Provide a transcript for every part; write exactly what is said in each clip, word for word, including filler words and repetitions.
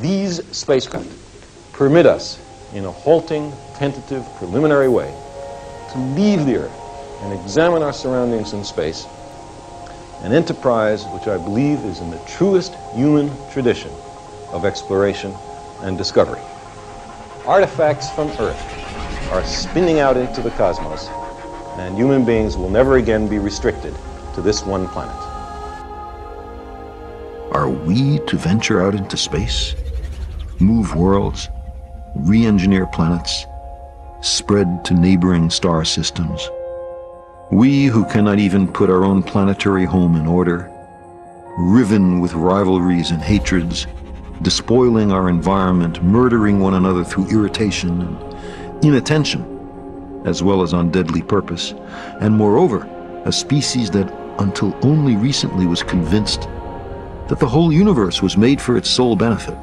these spacecraft permit us, in a halting, tentative, preliminary way, to leave the Earth and examine our surroundings in space, an enterprise which I believe is in the truest human tradition of exploration and discovery. Artifacts from Earth are spinning out into the cosmos, and human beings will never again be restricted to this one planet. Are we to venture out into space, move worlds, re-engineer planets, spread to neighboring star systems? We who cannot even put our own planetary home in order, riven with rivalries and hatreds, despoiling our environment, murdering one another through irritation and inattention, as well as on deadly purpose, and moreover, a species that until only recently was convinced that the whole universe was made for its sole benefit.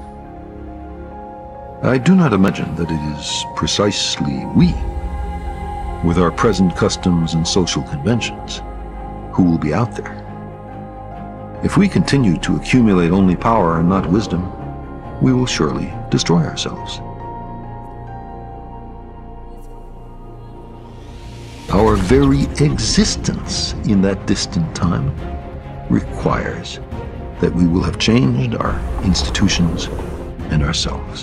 I do not imagine that it is precisely we, with our present customs and social conventions, who will be out there. If we continue to accumulate only power and not wisdom, we will surely destroy ourselves. Our very existence in that distant time requires that we will have changed our institutions and ourselves.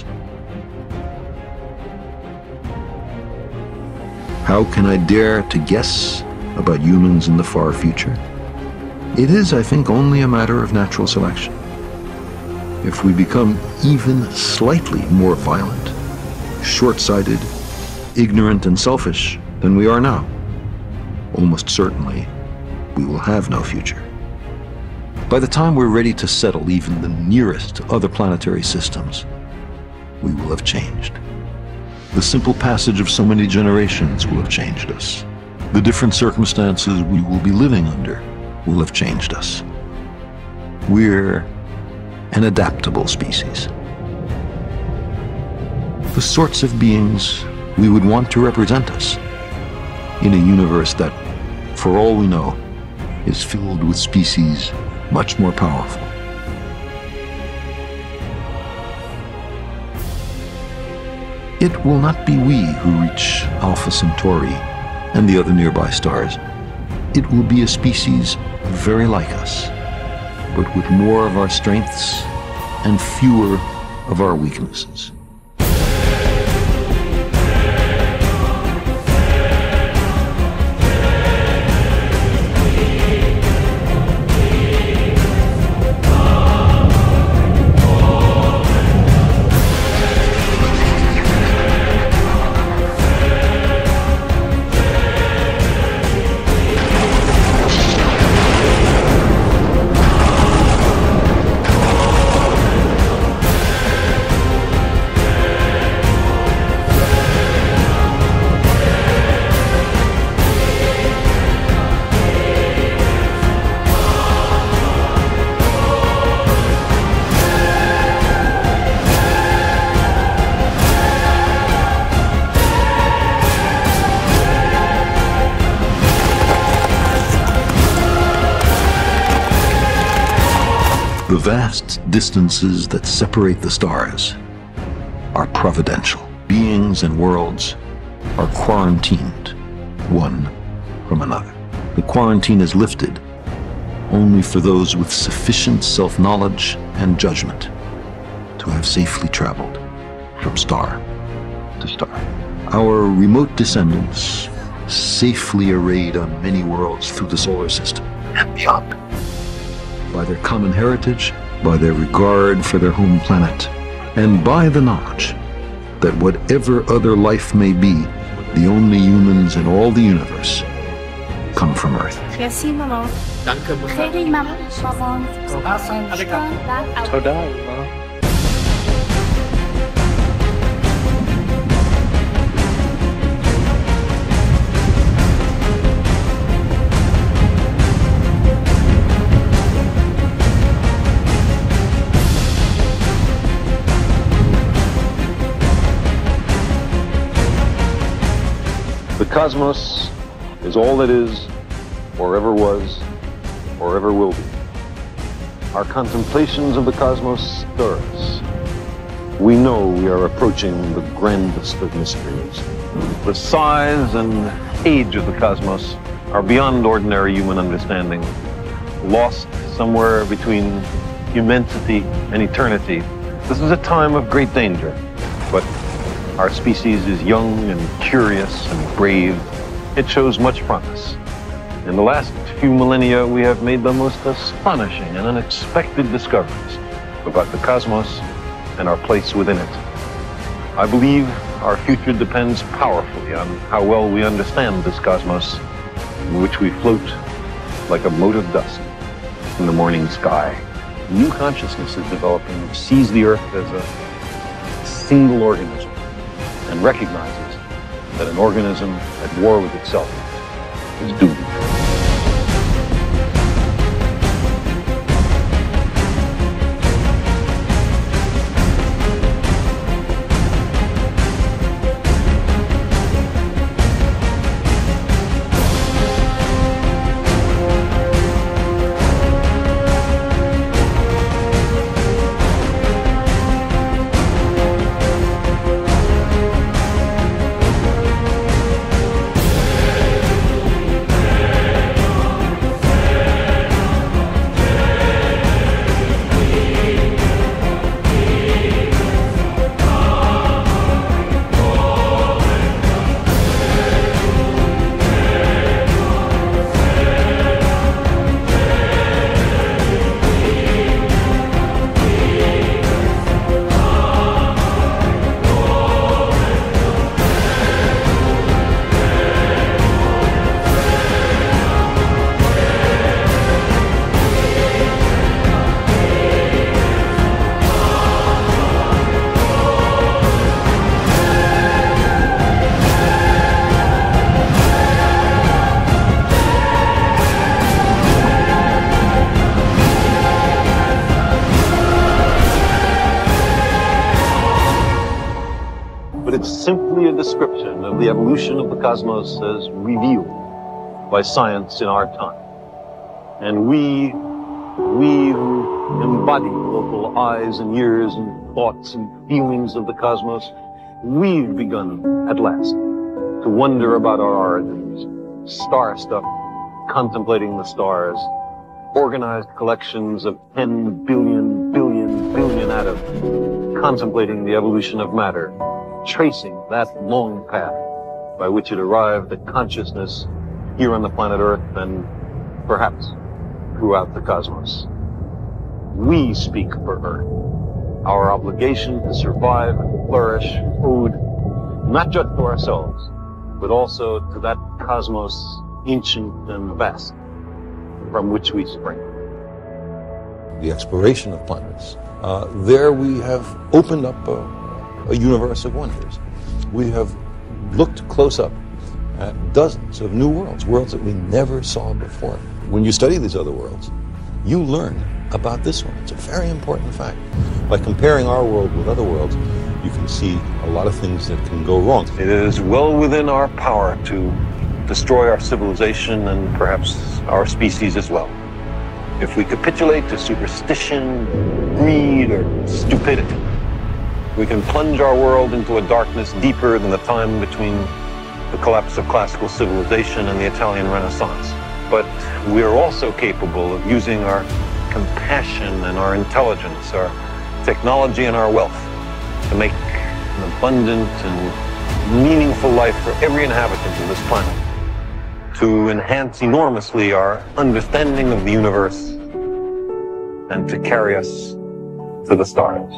How can I dare to guess about humans in the far future? It is, I think, only a matter of natural selection. If we become even slightly more violent, short-sighted, ignorant, and selfish than we are now, almost certainly we will have no future. By the time we're ready to settle even the nearest other planetary systems, we will have changed. The simple passage of so many generations will have changed us. The different circumstances we will be living under will have changed us. We're an adaptable species. The sorts of beings we would want to represent us in a universe that, for all we know, is filled with species much more powerful. It will not be we who reach Alpha Centauri and the other nearby stars. It will be a species very like us, but with more of our strengths and fewer of our weaknesses. The vast distances that separate the stars are providential. Beings and worlds are quarantined, one from another. The quarantine is lifted only for those with sufficient self-knowledge and judgment to have safely traveled from star to star. Our remote descendants, safely arrayed on many worlds through the solar system and beyond, by their common heritage, by their regard for their home planet, and by the knowledge that whatever other life may be, the only humans in all the universe come from Earth. Merci, maman. Danke, Mutter. خیلی ممنون مامان. Toda. The cosmos is all that is, or ever was, or ever will be. Our contemplations of the cosmos stir us, we know we are approaching the grandest of mysteries. The size and age of the cosmos are beyond ordinary human understanding, lost somewhere between immensity and eternity. This is a time of great danger, but our species is young and curious and brave. It shows much promise. In the last few millennia, we have made the most astonishing and unexpected discoveries about the cosmos and our place within it. I believe our future depends powerfully on how well we understand this cosmos in which we float like a mote of dust in the morning sky. New consciousness is developing which sees the Earth as a single organism and recognizes that an organism at war with itself is doomed. Simply a description of the evolution of the cosmos as revealed by science in our time. And we, we who embody the local eyes and ears and thoughts and feelings of the cosmos, we've begun at last to wonder about our origins, star-stuck, contemplating the stars, organized collections of ten billion, billion, billion atoms, contemplating the evolution of matter, tracing that long path by which it arrived at consciousness here on the planet Earth and perhaps throughout the cosmos. We speak for Earth. Our obligation to survive and flourish owed not just to ourselves, but also to that cosmos ancient and vast from which we spring. The exploration of planets. Uh, there we have opened up a a universe of wonders. We have looked close up at dozens of new worlds, worlds that we never saw before. When you study these other worlds, you learn about this one. It's a very important fact. By comparing our world with other worlds, you can see a lot of things that can go wrong. It is well within our power to destroy our civilization and perhaps our species as well. If we capitulate to superstition, greed, or stupidity, we can plunge our world into a darkness deeper than the time between the collapse of classical civilization and the Italian Renaissance. But we are also capable of using our compassion and our intelligence, our technology and our wealth to make an abundant and meaningful life for every inhabitant of this planet, to enhance enormously our understanding of the universe and to carry us to the stars.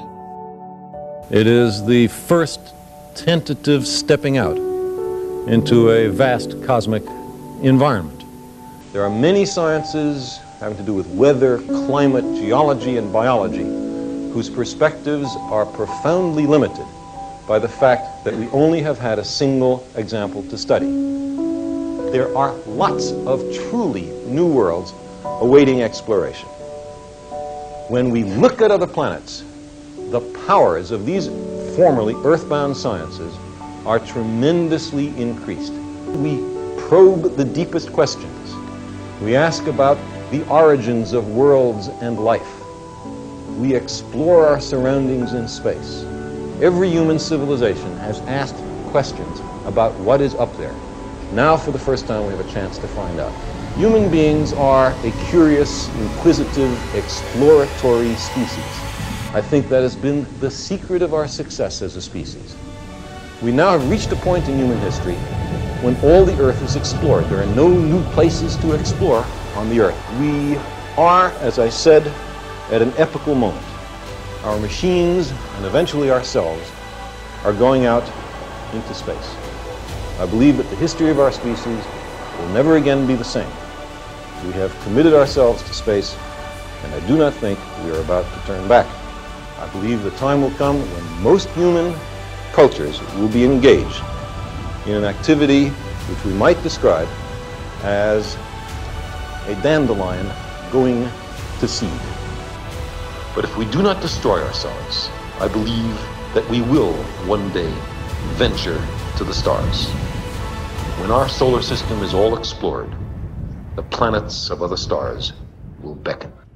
It is the first tentative stepping out into a vast cosmic environment. There are many sciences having to do with weather, climate, geology, and biology whose perspectives are profoundly limited by the fact that we only have had a single example to study. There are lots of truly new worlds awaiting exploration. When we look at other planets, the powers of these formerly earthbound sciences are tremendously increased. We probe the deepest questions. We ask about the origins of worlds and life. We explore our surroundings in space. Every human civilization has asked questions about what is up there. Now, for the first time, we have a chance to find out. Human beings are a curious, inquisitive, exploratory species. I think that has been the secret of our success as a species. We now have reached a point in human history when all the Earth is explored. There are no new places to explore on the Earth. We are, as I said, at an epochal moment. Our machines, and eventually ourselves, are going out into space. I believe that the history of our species will never again be the same. We have committed ourselves to space, and I do not think we are about to turn back. I believe the time will come when most human cultures will be engaged in an activity which we might describe as a dandelion going to seed. But if we do not destroy ourselves, I believe that we will one day venture to the stars. When our solar system is all explored, the planets of other stars will beckon.